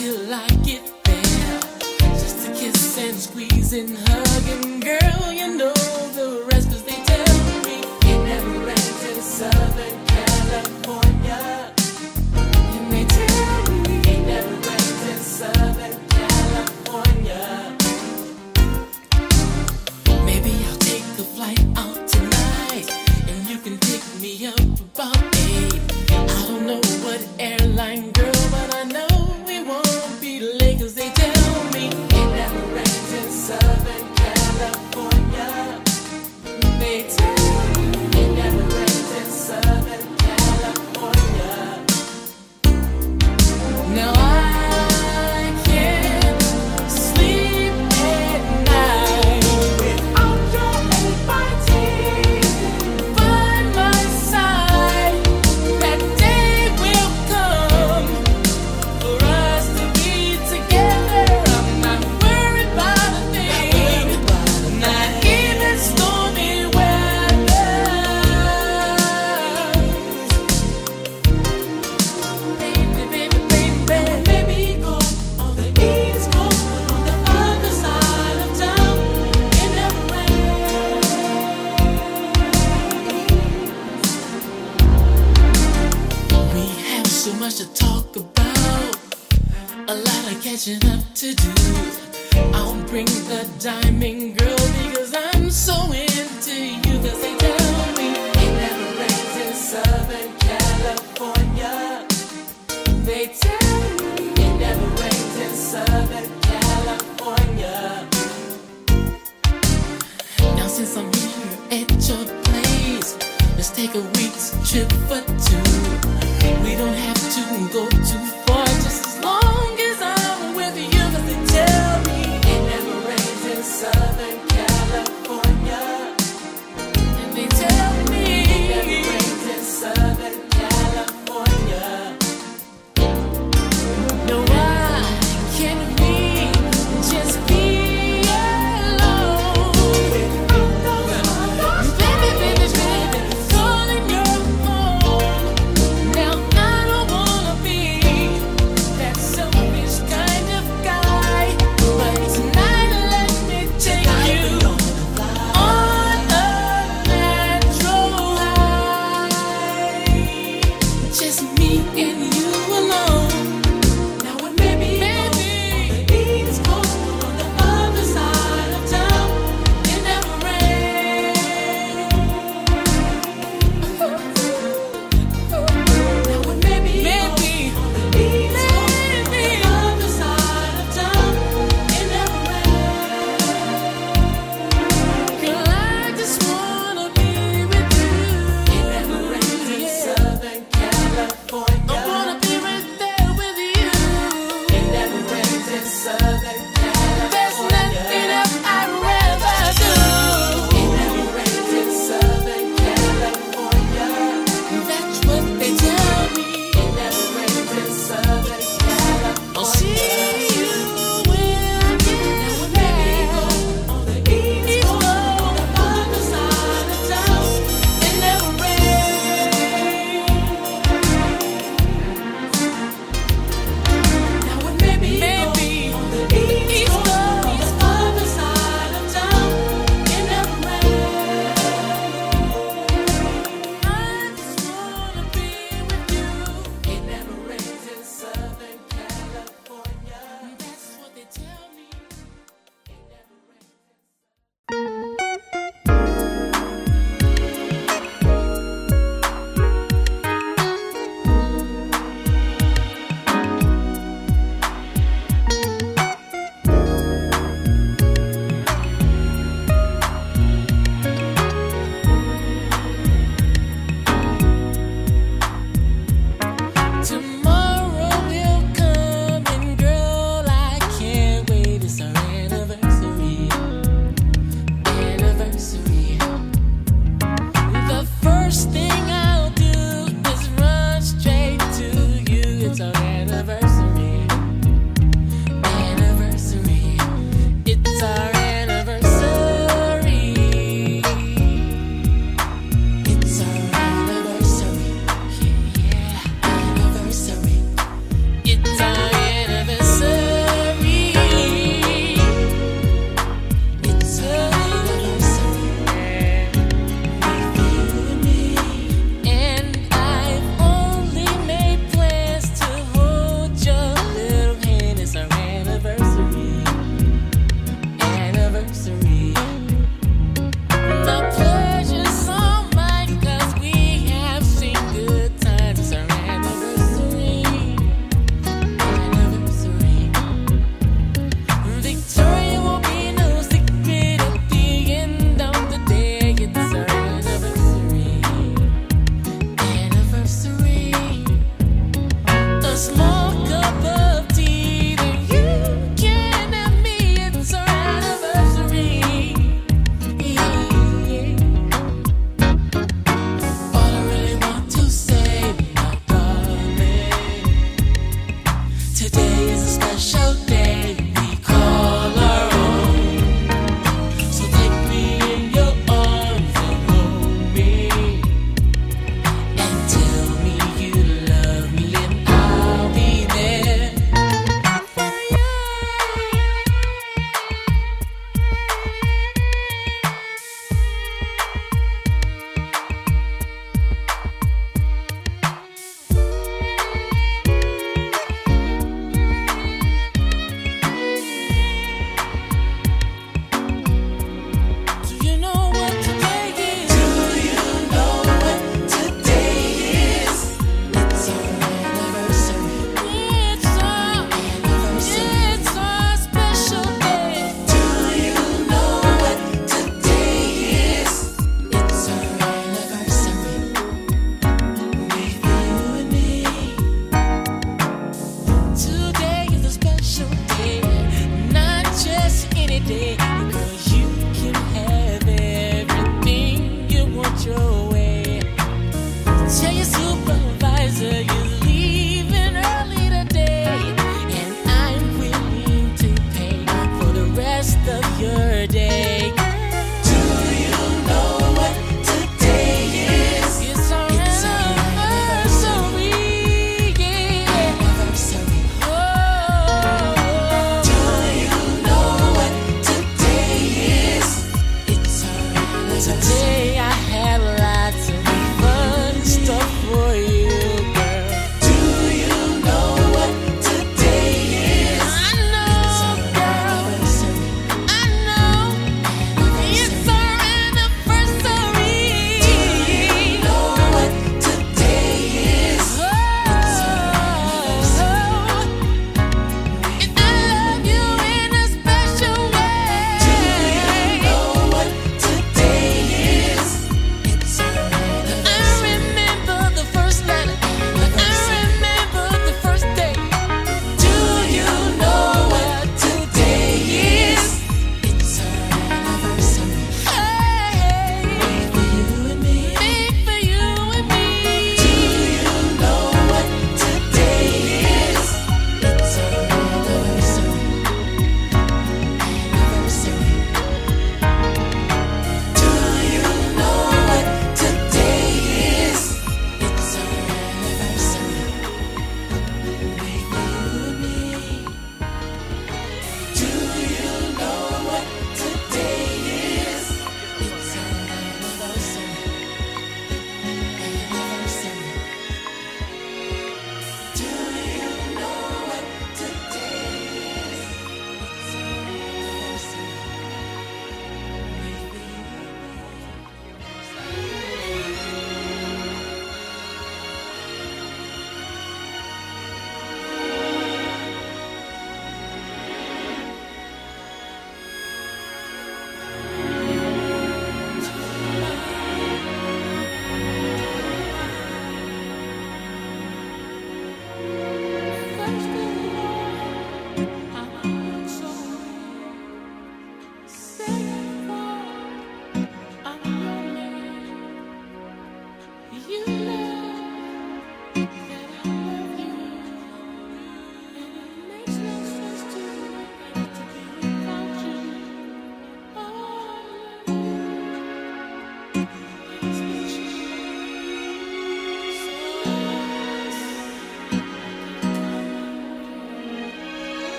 till I get there. Just a kiss and squeeze and hug, and girl, you know the rest, 'cause they tell me it never rains in Southern California. And they tell me it never rains in Southern California. Maybe I'll take a flight out tonight, and you can pick me up about 8. I don't know what airline, girl, but I know we won't be late, 'cause they tell me it never rains in Southern California. They tell me it never rains in Southern California. Now I can't sleep at night without your inviting by my side. That day will come for us to be together. I'm not worried about a thing, not even stormy weather. Baby, baby, baby, baby, go on the East Coast, on the other side of town. It never rains. We have so much to talk about, a lot of catching up to do. I'll bring the diamond, girl, because I'm so into you. 'Cause they tell me it never rains in Southern California. They tell me it never rains in Southern California. Now since I'm here at your place, let's take a week's trip for 2. We don't have to go too far, just as long as I'm with you. 'Cause they tell me it never rains in Southern California. And they tell me it never rains in Southern California. No, why can't we just be alone without those baby, baby, baby, calling your phone? Now I don't wanna be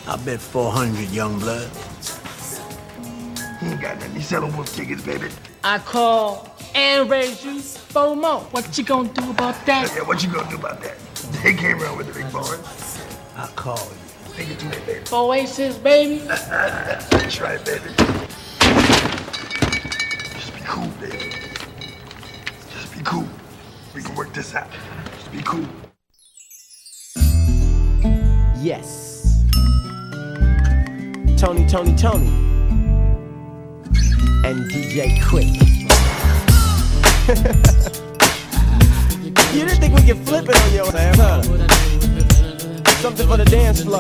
I bet 400, young blood. He ain't got nothing. He's selling wolf tickets, baby. I call and raise you for more. What you gonna do about that? Yeah, what you gonna do about that? They came around with the big boy. I call you. Take it to me, baby. Oasis, baby. That's right, baby. Just be cool, baby. Just be cool. We can work this out. Just be cool. Yes. Tony. And DJ Quick. You didn't think we could flip it on your ass, huh? Something for the dance floor.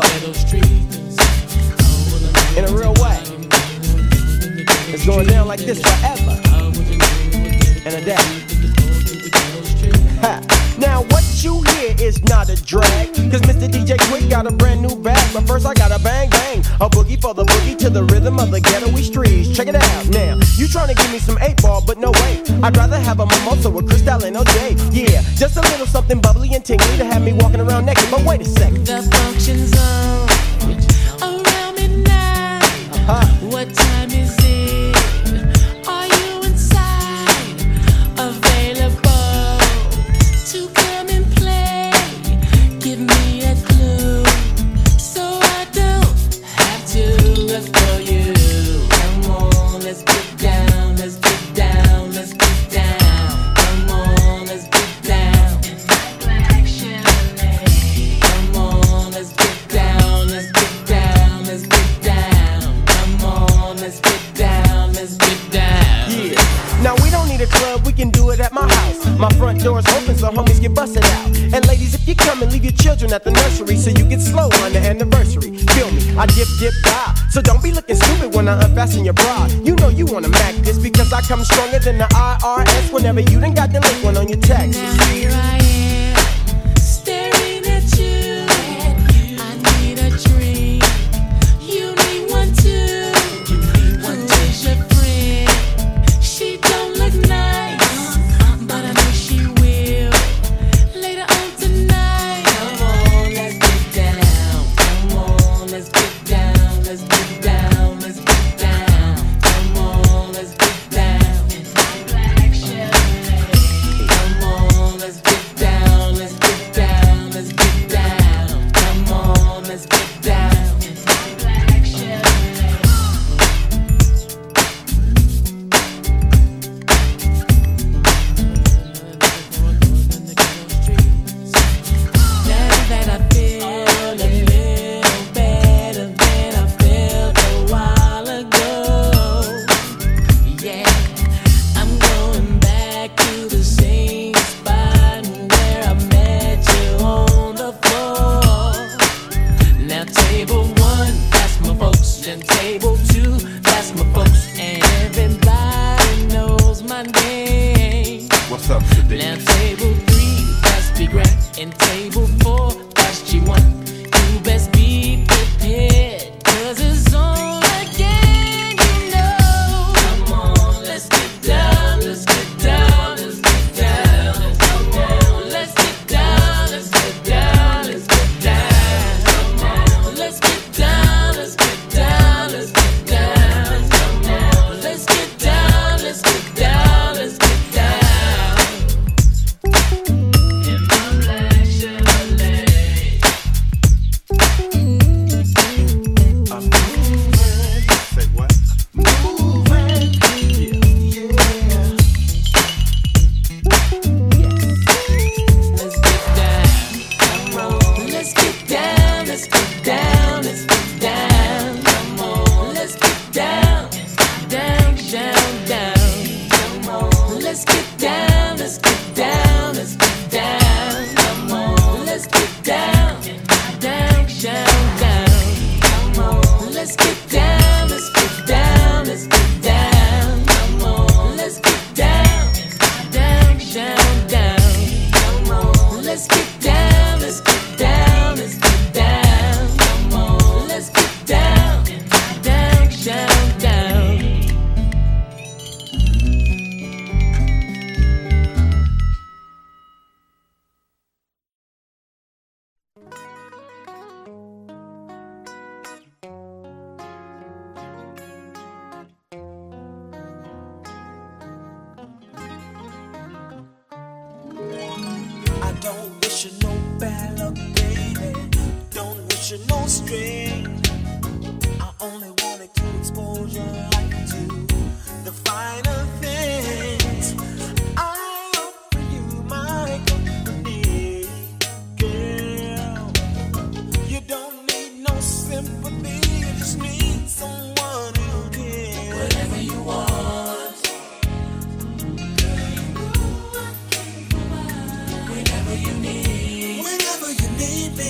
In a real way. It's going down like this forever and a day. Ha. Now what you hear is not a drag, cause Mr. DJ Quick got a brand new bag. But first I gotta bang bang, a boogie for the boogie to the rhythm of the ghetto-y streets. Check it out now, you tryna give me some 8-ball, but no way. I'd rather have a mimosa with Cristal and OJ. Yeah, just a little something bubbly and tingly to have me walking around naked. But wait a second. The function's on around midnight. What time is it? Are you inside? Available to come and play? Give me a clue so I don't have to look for you. Come on, let's get down, let's get down, let's get down. Come on, let's get down. Come on, let's get down, let's get down, let's get down. Come on, let's get down, let's get down. Yeah. Now we don't need a club, we can do it at my house. My front door's open so homies get busted out. And ladies, if you come and leave your children at the nursery so you get slow on the anniversary. Feel me, I dip, dial. So don't be looking stupid when I unfasten your bra. You know you wanna mac this because I come stronger than the IRS whenever you done got the link one on your taxes. Now here I am, staring at you. I need a drink. You need one too. What is your friend? She don't look nice, but I know she will later on tonight. Come on, let's get down. Come on, let's get down. Let's get down. Let's get down. Come on, let's get down. Come on, let's get down. Let's get down. Let's get down. Come on, let's get down. Now that I feel a little better than I felt a while ago. Yeah, I'm going back to the same spot where I met you on the floor. Now table 1, that's my folks, and table 2, that's my folks, and everybody knows my name. What's up, today? Now table 3, that's Big Rat, and table 4, that's G1. You best be prepared, cause it's on again, you know. Come on, let's get down, let's get down, let's get down. Come on, let's get down, let's get down, let's get down. Come on, let's get down, let's get down, let's get down. Come on, let's get down, let's get down, let's get down. In my black Chevrolet. don't wish you no bad luck, baby. Don't wish you no strain. I only wanted to expose your life to the finer things. I offer you my company, girl. You don't need no sympathy, you just need someone who cares. Whatever you want, girl, you know I can provide. Whenever you need me.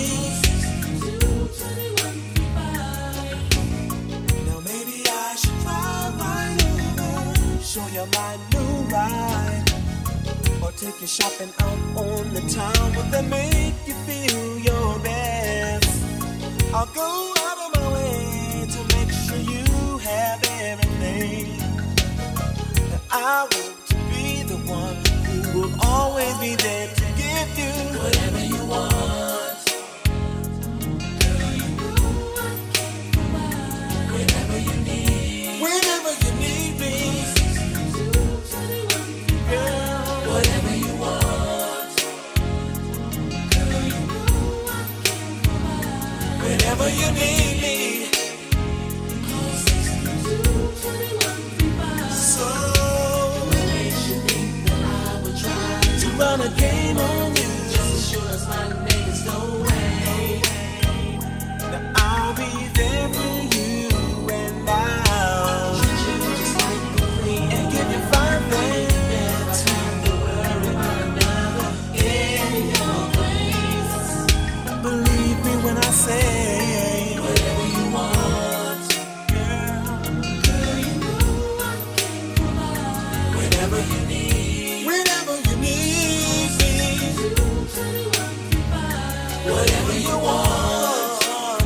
Now maybe I should drive right over, show you my new ride, or take you shopping out on the town. Would that make you feel your best? I'll go out of my way to make sure you have everything. And I want to be the one who will always be there to give you whatever you want. Girl, you know I can provide. Whenever you need me. Girl, whatever you want. Girl, you know I can provide. whenever you need me. So to run a game on you, just as sure as my name is no way. now I'll be there for you, and I'll Treat you just like a queen and give you fine things. Never have to worry about another in your place. Believe me when I say Whatever you want, girl, you know I can provide. whenever you need me. Whatever you want,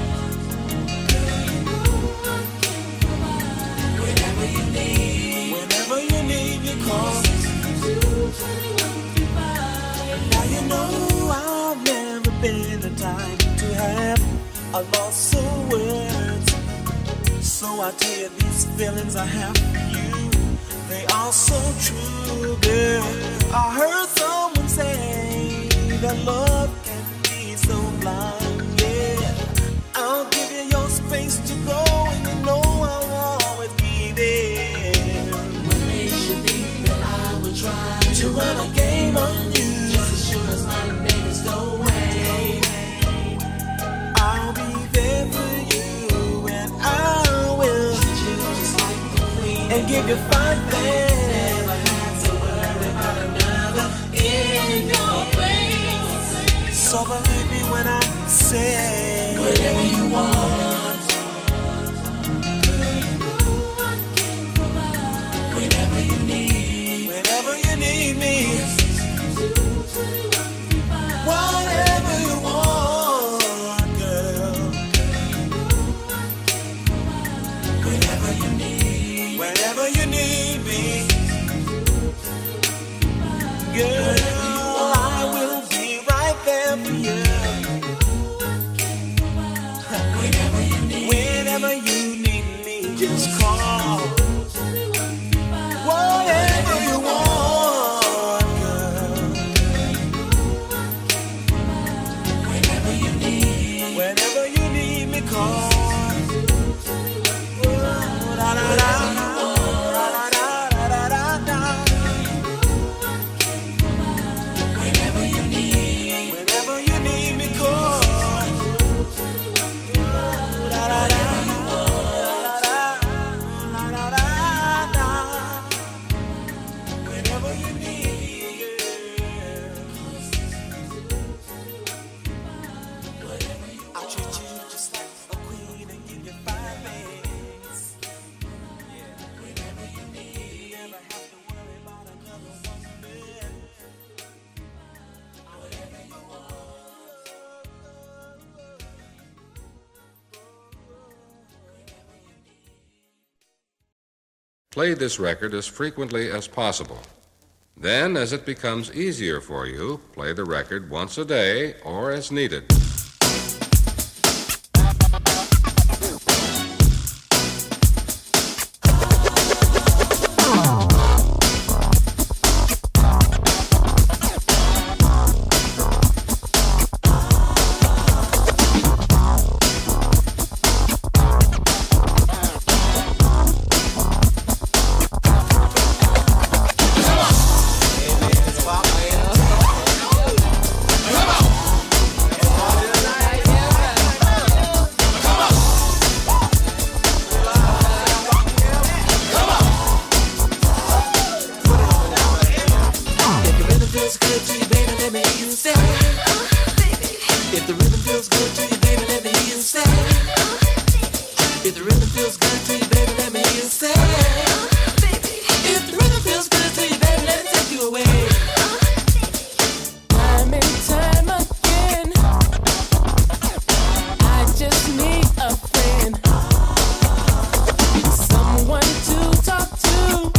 whenever you need. Whenever you need me, call. Now you know I've never been the type to have a loss of words. So I tell you these feelings I have for you, they are so true, girl. I heard someone say that love can be so blind, yeah. I'll give you your space to go, and you know I'll always be there. What makes you think that I would try To run a game on you, just as sure as my name is no way. I'll be there for you, and I will Treat you just like a queen and give you fine things. Never have to worry about another in your place. So believe me when I say Whatever you want, whenever you need. whenever you need me, whatever you want, girl. Whenever you need. Whenever you need me, girl, I will be right there for you. Whenever you need. Whenever you need me, just call. Whatever you want, girl. Whenever you need. Whenever you need me, call. Da, da, da, da, da, da, da, da. Whenever you need. Whenever you need me, call. Da, da, da, da, da, da, da. Whenever you need, I'll treat you just like a queen and give you fine things. Whenever you need, you never have to worry about another woman. Whatever you want. Play this record as frequently as possible. Then, as it becomes easier for you, play the record once a day or as needed. If the rhythm feels good to you, baby, let me hear you say. If the rhythm feels good to you, baby, let me hear you say. If the rhythm feels good to you, baby, let it take you away. Time and time again, I just need a friend, someone to talk to.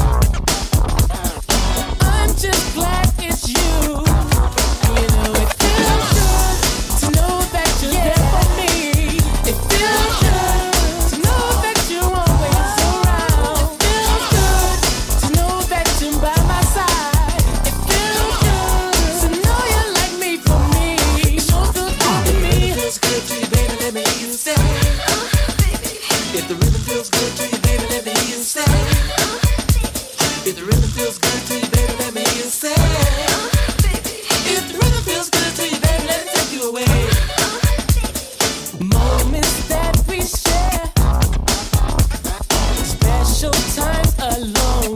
I'm just glad it's you. You know it feels good to know that you're there for me. It feels good to know that you're always around. It feels good to know that you're by my side. It feels good to know you like me for me. It sure feels good to me. If the rhythm feels good to you, baby, let me hear you say. If the rhythm feels good to you, baby, let me hear you say. If the rhythm feels good to you, baby, let me hear you say. If the rhythm feels good to you, baby, let it take you away. Moments that we share, special times alone,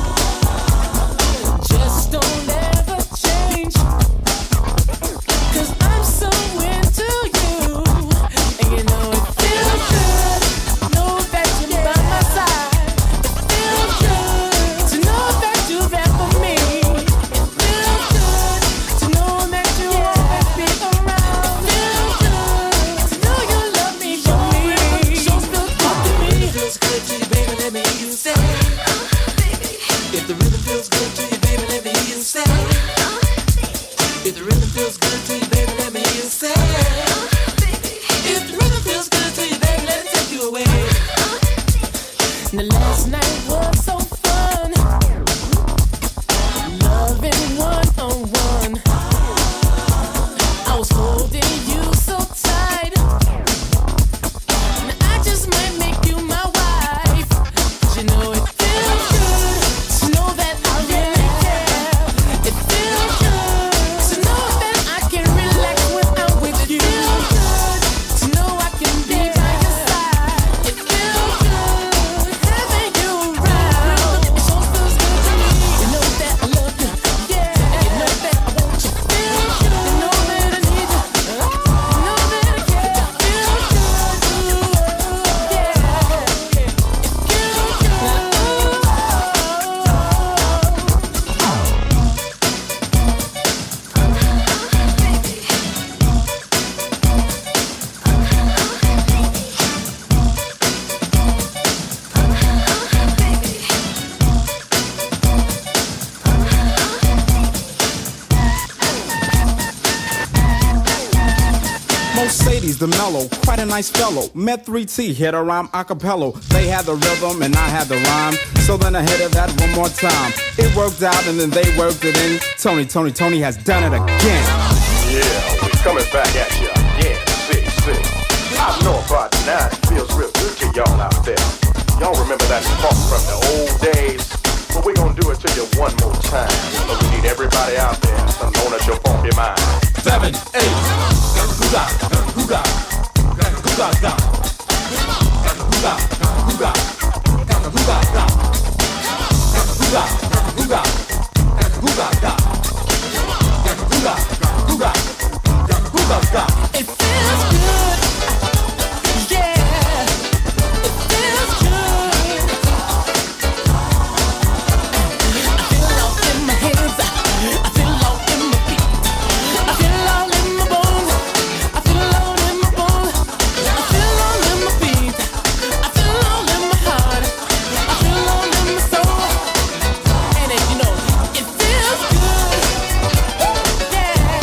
just don't ever change. 'Cause I'm so into you, and you know it feels good to know that you're by my side. It feels good to know that you're there for me. It feels good to know that you always be around. It feels good to know you love me for me. Sure feels good to me. If the rhythm feels good to you, baby, let me hear you say. If the rhythm feels good to you, baby, let me hear you say. If the rhythm feels good to you, baby, let me hear you say. If the rhythm feels good to you, baby, let it take you away. Now last night was so fun, loving one-on-one. I was holding you so tight. Now I just might make you my wife. 'Cause you know it feels good to know that I really care. It feels good to know that I can relax when I'm with you. It feels good to know I can be by your side. It feels good having you around. It sure feels good to me. You know that I love you, yeah. You know that I want you. Feels good. You know that I need you. You know that I care. Feels good, yeah. It feels good. Mercedes the mellow, quite a nice fellow. Met 3T, hit a rhyme a cappella. They had the rhythm and I had the rhyme. So then I hit it that one more time. It worked out and then they worked it in. Tony has done it again. Yeah, we coming back at ya. Yeah, see. I know about now it feels real good to y'all out there. Y'all remember that funk from the old days? But we gonna do it to you one more time. So we need everybody out there to own at your funky mind. 7, 8. Hooga, hooga, hooga, hooga, hooga, hooga, hooga, hooga, hooga, hooga, hooga, hooga, hooga. It feels good, yeah. It feels good. I feel it all in my hands. I feel it all in my feet. I feel it all in my bones. I feel it all in my bones. I feel it all in my feet. I feel it all in my heart. I feel it all in my soul. And then, you know, it feels good, yeah.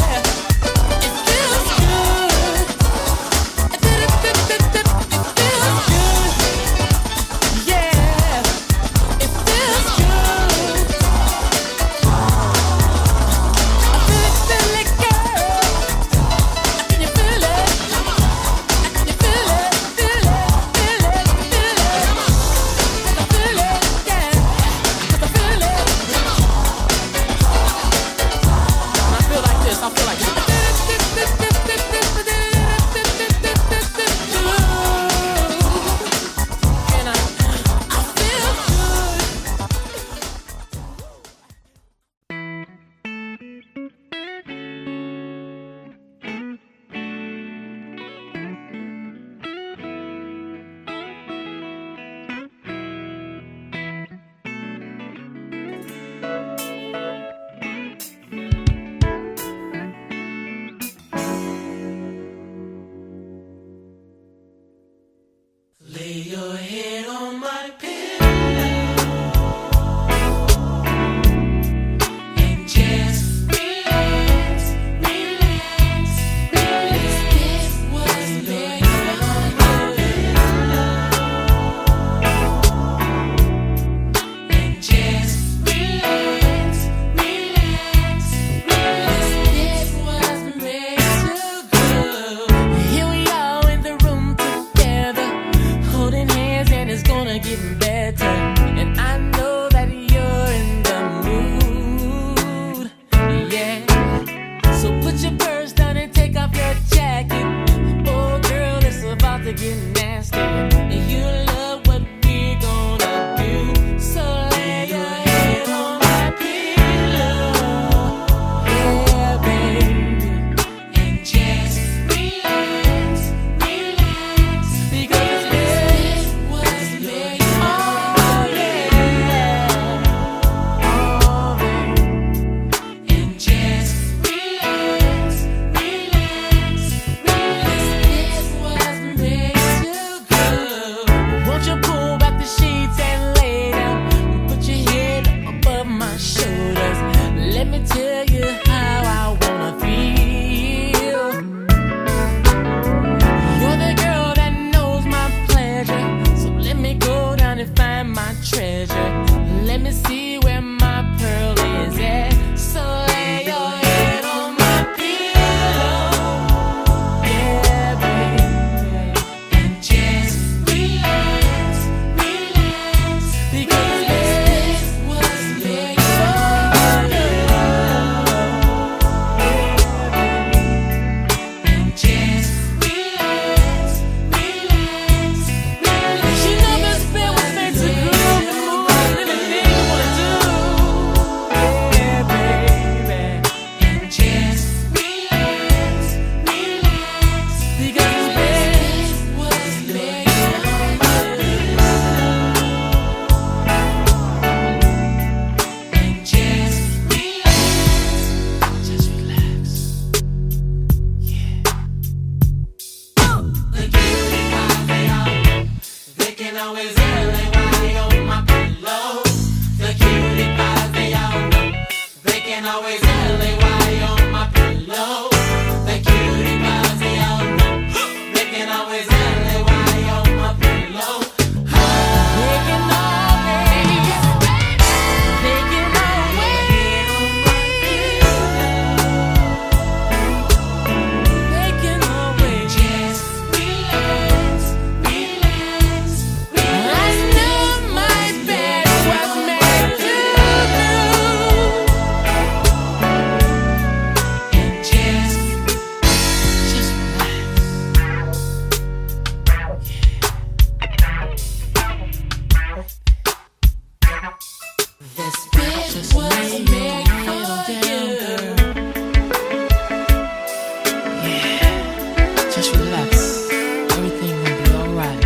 Just relax. Everything will be alright.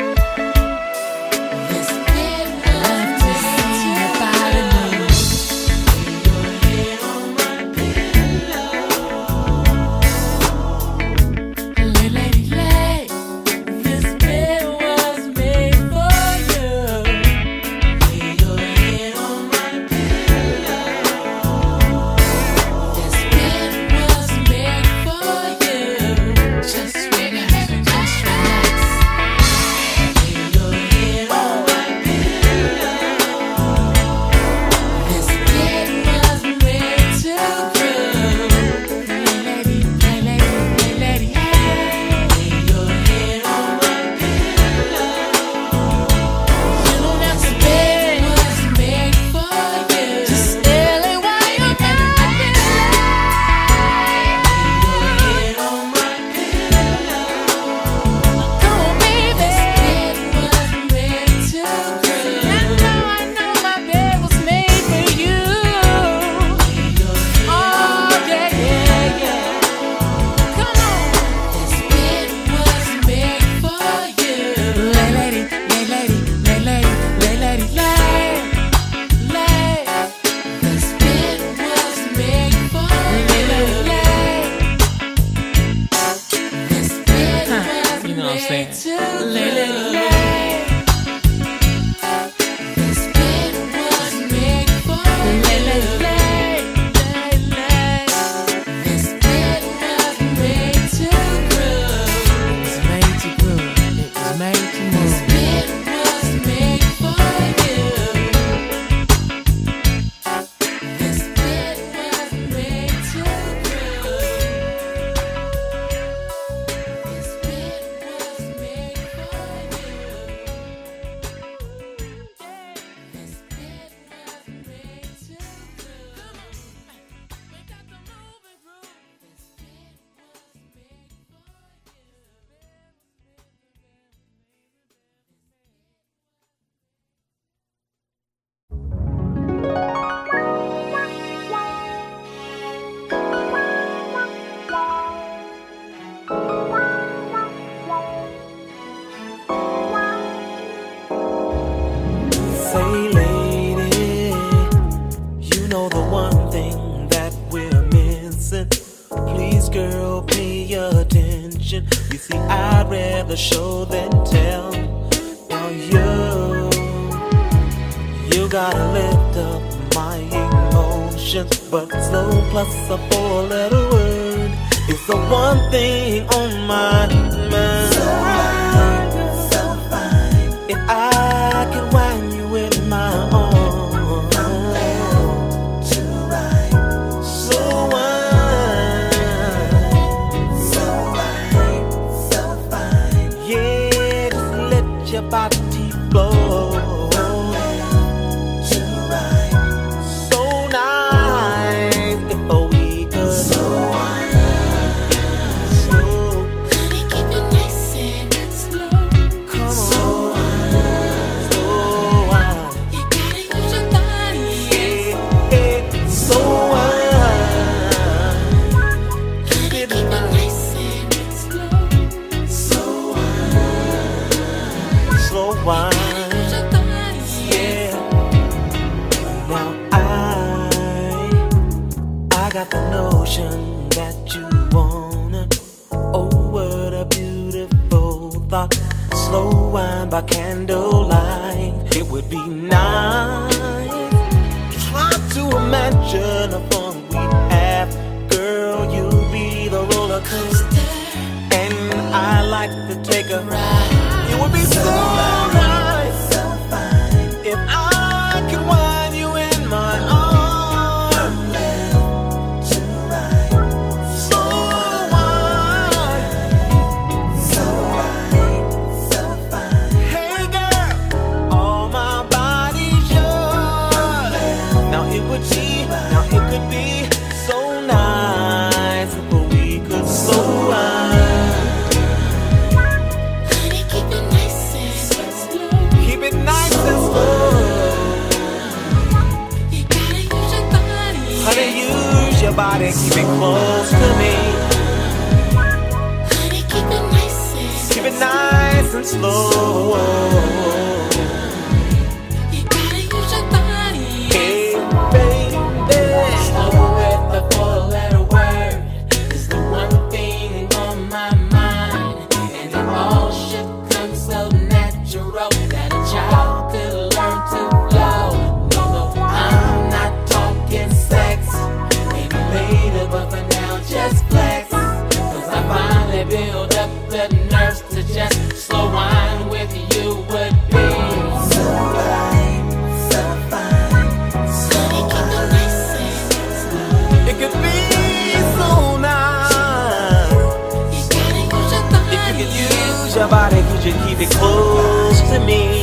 This bed was made to body move. Lay your head on my pillow. Lay, lady, lay. This bed was made for you. Lay your head on my pillow. This bed was made for you. Just relax, just relax. Lay your head on my pillow. This bed was made to groove. Lay, lady, lay, lady, lay, lady, hey. Lay your head on my pillow. You know that the bed was made for you. Just lay while you're down. Lay your head on my pillow. Come on, baby. This bed was made to groove. I know my bed was made for you. Oh, yeah, yeah, yeah. Come on. This bed was made for you. Lay, lady, lay, lady, lay, lady, lay, lady, lay, lay. This bed was made for you. Lay, lay, this bed was You know what I'm saying? made to lay, lay, lay. This bed was made for you. Lay, lay, lay, lay, lay. This bed was made to groove. It was made to groove. It was made to move. This bed was made for you. This bed was made to groove. This bed was made for you. This bed was made to groove. We got the moving room. This bed was made for Say, lady, you know the one thing that we're missing. Please, girl, pay attention. You see, I'd rather show than tell. Now you gotta lift up my emotions, but slow plus a four-letter word is the one thing on my mind. So fine, if I can wind you in my arms, from left to right, so fine, yeah, just let your body flow. From left to right, so nice. If we could, Honey, keep it nice and slow. come on, You gotta use your body. so Honey, keep it nice and slow. slow wine. Use your body. Yeah. Now I got the notion that you wanna. Oh, what a beautiful thought. Slow wine by candlelight. It would be nice. Try to imagine a fun we'd have. Girl, you'll be the roller coaster, and I like to take a ride. It would be so nice, so fine, if I could wind you in my arms. Left to right, so fine. Hey girl, all my body's yours. Now it could be so nice if we could slow wine. body, could you keep it close to me?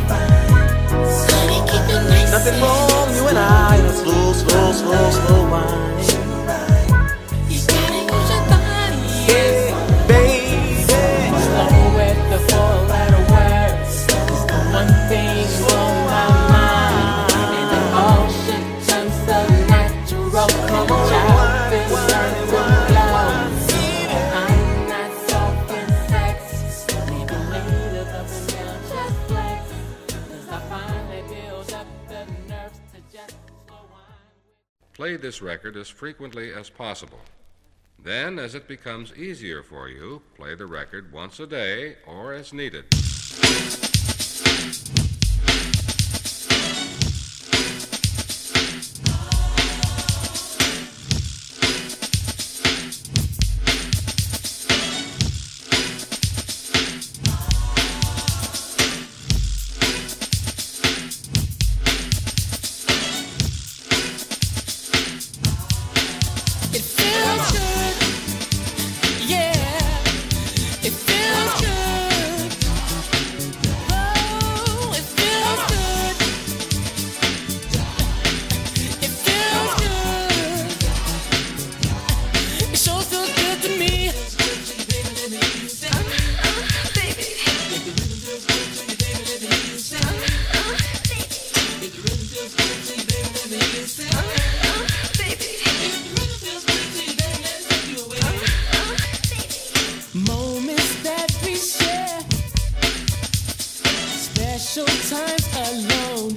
Nothing wrong, you and I, a slow, slow, slow, slow wine. You gotta use your body. Yeah, baby. Slow at the 4-letter words. It's the one thing on my mind. And all shit turns so natural. Come on, child, it's starting to blow. I'm not talking sex. Maybe later, up and down, just flex. 'Cause I finally build up the nerves to just slow wine. Play this record as frequently as possible. Then, as it becomes easier for you, play the record once a day or as needed. It feels good, yeah. It feels good. Oh, it feels good. It feels good. It sure feels good to me. Moments that we share, special times alone,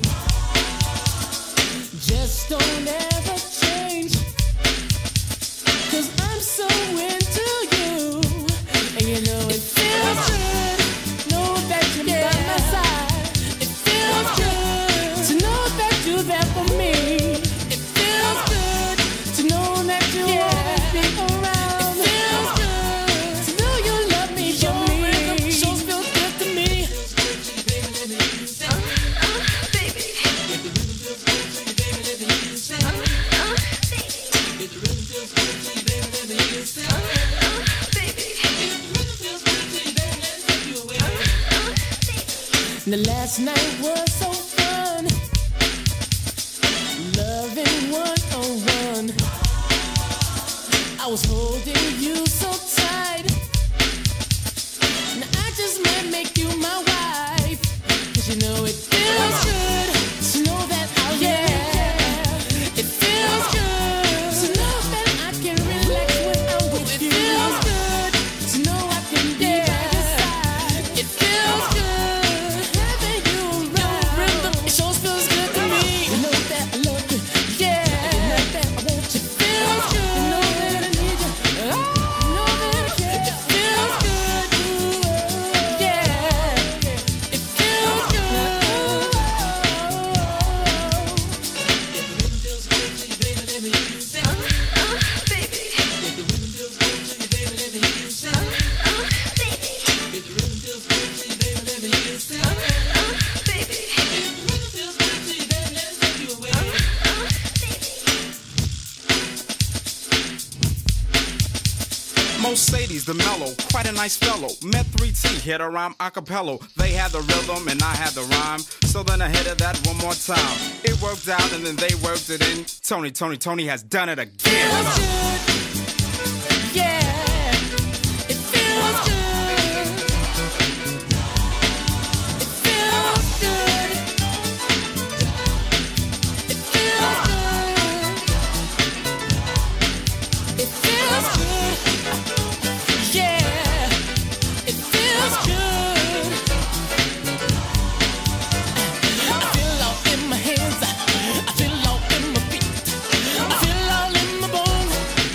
just don't ever change. 'Cause I'm so into you, and you know it feels good. Know that you're by my side. It feels good to know that you're there for me. It feels good to know that you always be around. It feels good to know you love me for me. Sure feels good to me. The last night was so fun, loving 101. I was holding you so tight. Now I just might make you my wife. 'Cause you know it feels good to know that I'll yeah. It feels good to know that I can relax when I'm with you. It feels good to know I can be by your side. It feels good having you around. It sure feels good to me. You know that I love you, yeah. You know that I want you. It feels good. You know that I need you. Oh, you know that I care. It feels good, yeah. It feels good. Mercedes, the mellow, quite a nice fellow. Met 3T, hit a rhyme a cappella. They had the rhythm and I had the rhyme. So then I hit it that one more time. It worked out and then they worked it in. Tony has done it again. Feels good, yeah. It feels good. It feels good. It feels good. It feels good, yeah. It feels good. I feel all in my hands. I feel all in my feet. I feel all in my bones.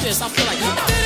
this. I feel like